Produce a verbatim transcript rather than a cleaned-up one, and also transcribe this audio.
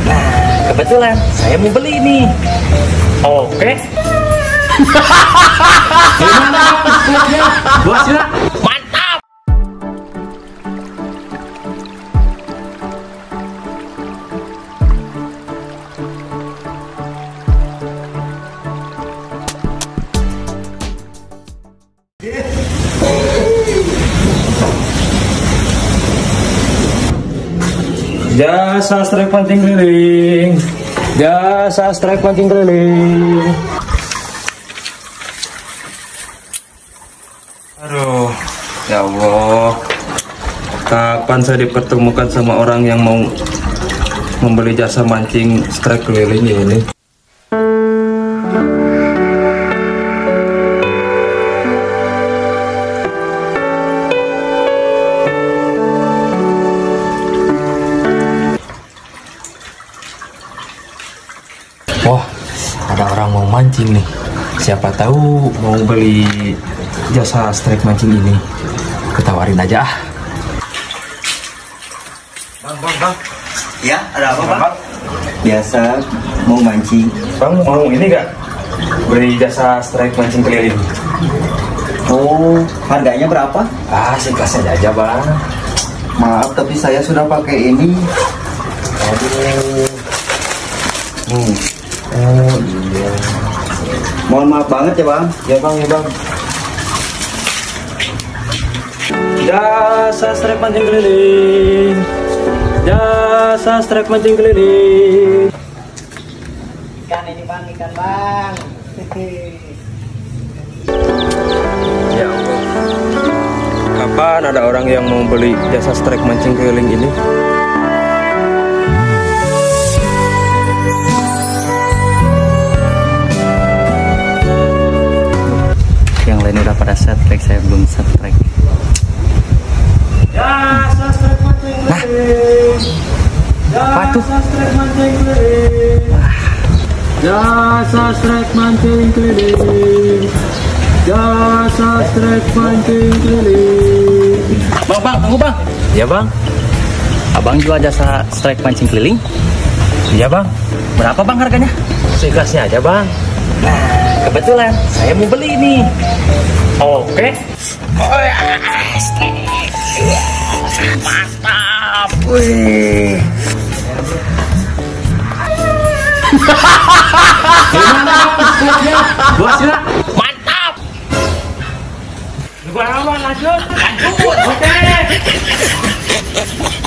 Nah, kebetulan saya mau beli nih. Oke. Gimana bosnya? Bosnya mantap. Jasa strek pancing keliling. Jasa strek pancing keliling. Aduh, ya Allah. Kapan saya dipertemukan sama orang yang mau membeli jasa mancing strek keliling ini? Wah, ada orang mau mancing nih. Siapa tahu mau beli jasa strek mancing ini. Ketawarin aja ah. Bang, bang, bang. Ya, ada apa, Bang? Biasa mau mancing. Bang mau ini gak? Beli jasa strek mancing keliling. Oh, harganya berapa? Ah, singkatnya aja, Bang. Maaf, tapi saya sudah pakai ini. Aduh. Hmm. Oh iya. Mohon maaf banget ya, Bang. Ya bang, ya bang. Jasa strek mancing keliling. Jasa strek mancing keliling. Ikan ini bang, ikan bang. Ya Allah. Kapan ada orang yang mau beli jasa strek mancing keliling ini? Yang lain udah pada setrek, saya belum setrek. Jasa strek mancing keliling. Apa tuh? Jasa strek mancing keliling. Jasa strek mancing keliling. Jasa strek mancing keliling. Bang, bang, tunggu bang. Ya bang. Abang jual jasa strek mancing keliling? Iya bang. Berapa bang harganya? Seikhlasnya aja bang. Nah, kebetulan saya mau beli nih. Oke. Oh ya, mantap. Wih. Gimana bosnya? Bosnya Mantap. gua lanjut. Lanjut. Oke.